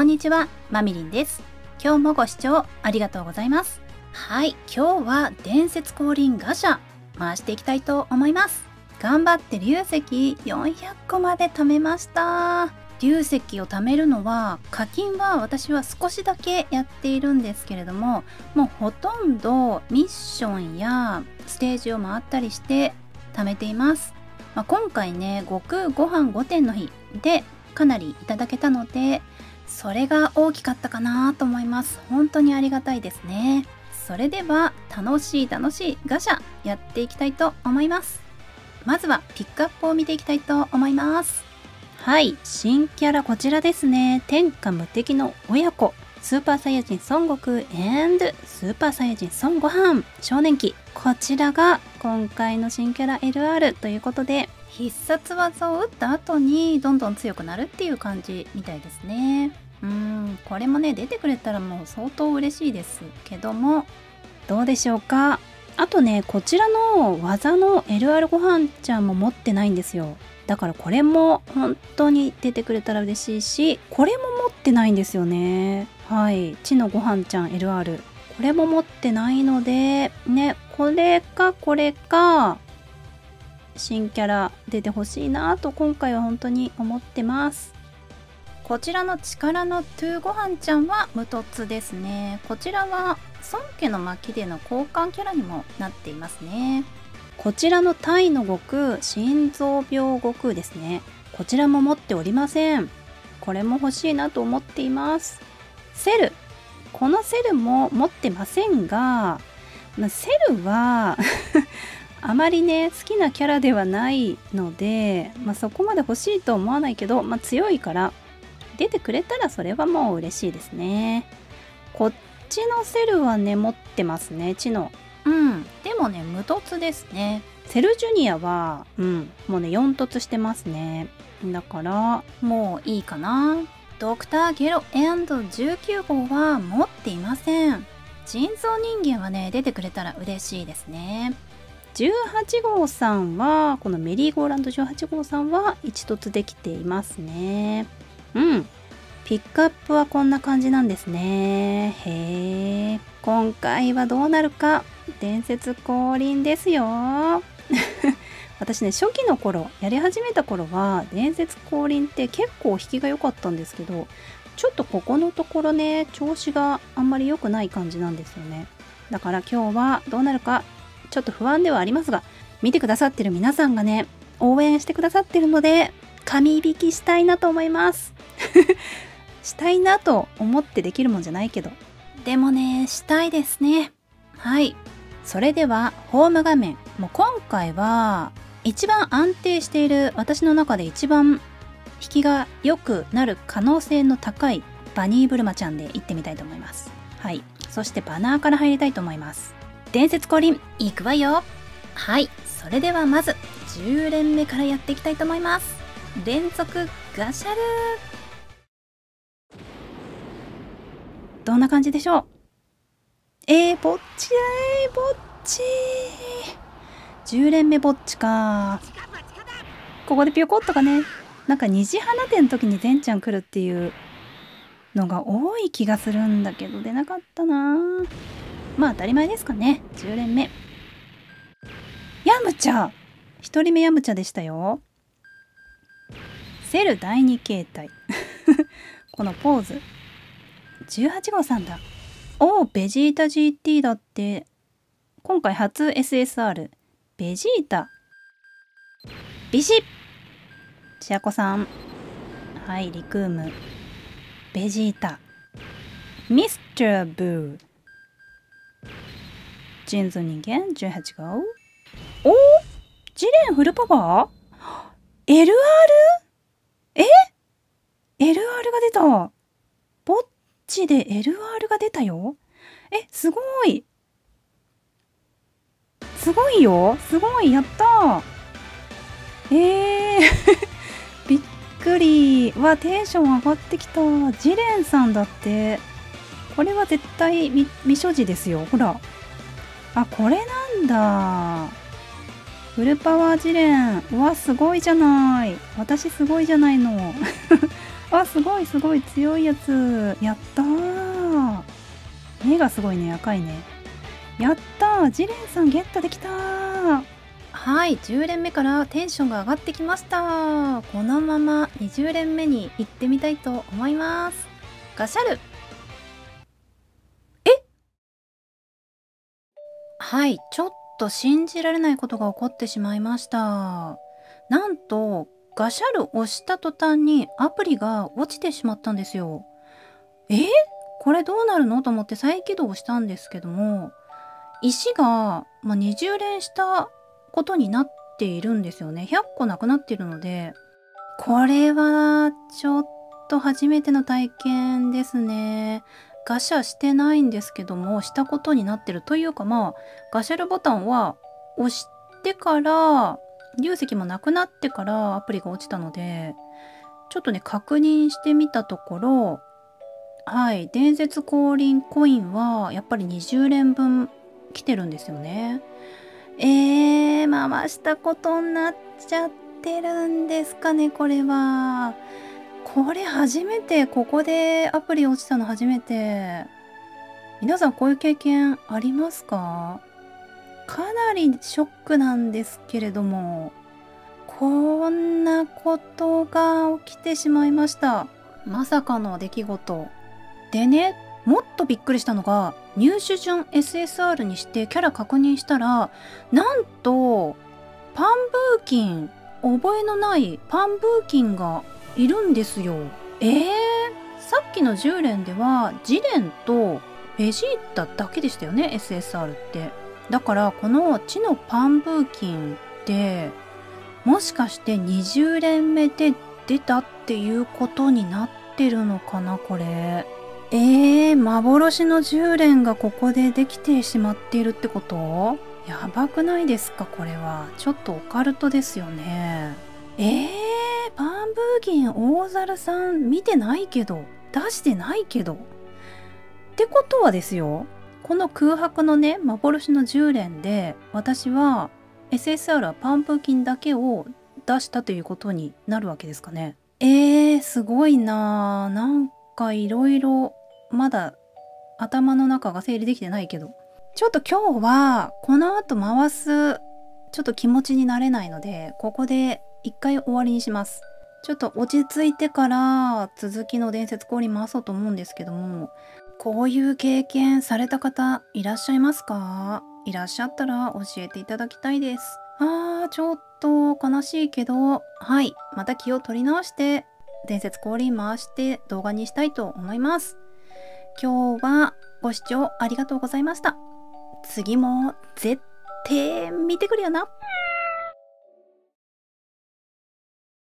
こんにちは、まみりんです。今日もご視聴ありがとうございます。はい、今日は伝説降臨ガシャ回していきたいと思います。頑張って龍石400個まで貯めました。龍石を貯めるのは課金は私は少しだけやっているんですけれども、もうほとんどミッションやステージを回ったりして貯めています。今回ね、悟空ご飯5点の日でかなりいただけたので、それが大きかったかなと思います。本当にありがたいですね。それでは楽しいガシャやっていきたいと思います。まずはピックアップを見ていきたいと思います。はい、新キャラこちらですね。天下無敵の親子、スーパーサイヤ人孫悟空&スーパーサイヤ人孫悟飯少年期、こちらが今回の新キャラ LR ということで、必殺技を打った後にどんどん強くなるっていう感じみたいですね。これもね、出てくれたらもう相当嬉しいですけども、どうでしょうか。あとね、こちらの技の LR ごはんちゃんも持ってないんですよ。だからこれも本当に出てくれたら嬉しいし、これも持ってないんですよね。はい、地のごはんちゃん LR、これも持ってないのでね、これか新キャラ出てほしいなと今回は本当に思ってます。こちらの力のトゥーごはんちゃんは無凸ですね。こちらは孫家の巻での交換キャラにもなっていますね。こちらのタイの悟空、心臓病悟空ですね。こちらも持っておりません。これも欲しいなと思っています。セル、このセルも持ってませんが、セルはあまりね好きなキャラではないので、そこまで欲しいと思わないけど、強いから出てくれたらそれはもう嬉しいですね。こっちのセルはね持ってますね、地の。でもね無凸ですね。セルジュニアはもうね4凸してますね。だからもういいかな。ドクターゲロ &19 号は持っていません。人造人間はね出てくれたら嬉しいですね。18号さんは、このメリーゴーランド18号さんは1凸できていますね。ピックアップはこんな感じなんですね。へえ。今回はどうなるか、伝説降臨ですよ。私ね、初期の頃、やり始めた頃は、伝説降臨って結構引きが良かったんですけど、ちょっとここのところね、調子があんまり良くない感じなんですよね。だから今日はどうなるか、ちょっと不安ではありますが、見てくださってる皆さんがね、応援してくださってるので、神引きしたいなと思います。したいなと思ってできるもんじゃないけど。でもね、したいですね。はい。それでは、ホーム画面。もう今回は、一番安定している、私の中で一番引きが良くなる可能性の高いバニーブルマちゃんで行ってみたいと思います。はい。そしてバナーから入りたいと思います。伝説降臨、いくわよ。はい。それではまず、10連目からやっていきたいと思います。連続ガシャル。どんな感じでしょう。ぼっちだぼっち。10連目ぼっちか。ここでピョコッとかね、なんか虹花店の時にゼンちゃん来るっていうのが多い気がするんだけど、出なかったな。当たり前ですかね。10連目。ヤムチャ。1人目ヤムチャでしたよ。セル第2形態。このポーズ。18号さんだ。ベジータ GT だって。今回初 SSR。ベジータ。ビシッ。チアコさん。はい、リクーム。ベジータ。ミスターブー。人造人間18号。ジレンフルパワー ?LR？ LR が出た。ぼっちで LR が出たよ。すごい。すごいよ。すごい。やったー。びっくり。テンション上がってきた。ジレンさんだって。これは絶対未所持ですよ。ほら。これなんだ。フルパワージレン。すごいじゃない。私すごいじゃないの。 あ、すごいすごい強いやつ。やったー。目がすごいね、赤いね。やったー、ジレンさんゲットできたー。はい、10連目からテンションが上がってきました。このまま20連目に行ってみたいと思います。ガシャル。はい、ちょっと信じられないことが起こってしまいました。なんと、ガシャル押した途端にアプリが落ちてしまったんですよ。これどうなるのと思って再起動したんですけども、石が、20連したことになっているんですよね。100個なくなっているので、これはちょっと初めての体験ですね。ガシャしてないんですけども、したことになってるというか、ガシャルボタンは押してから、流石もなくなってからアプリが落ちたので、ちょっとね、確認してみたところ、はい、伝説降臨コインはやっぱり20連分来てるんですよね。回したことになっちゃってるんですかね、これは。これ初めて、ここでアプリ落ちたの初めて。皆さんこういう経験ありますか？かなりショックなんですけれども、こんなことが起きてしまいました。まさかの出来事。でね、もっとびっくりしたのが、入手順 SSR にしてキャラ確認したら、なんと、パンブーキン、覚えのないパンブーキンがいるんですよ。さっきの10連では、ジレンとベジータだけでしたよね、SSR って。だから、この地のパンブーキンって、もしかして20連目で出たっていうことになってるのかな、これ。幻の10連がここでできてしまっているってこと？やばくないですか、これは。ちょっとオカルトですよね。パンブーキン大猿さん見てないけど、出してないけど。ってことはですよ、この空白のね、幻の10連で、私は SSR はパンプキンだけを出したということになるわけですかね。すごいなぁ。なんかいろいろまだ頭の中が整理できてないけど。ちょっと今日はこの後回すちょっと気持ちになれないので、ここで一回終わりにします。ちょっと落ち着いてから続きの伝説降臨回そうと思うんですけども、こういう経験された方いらっしゃいますか？いらっしゃったら教えていただきたいです。ちょっと悲しいけど、はい、また気を取り直して伝説降臨回して動画にしたいと思います。今日はご視聴ありがとうございました。次も絶対見てくるよな。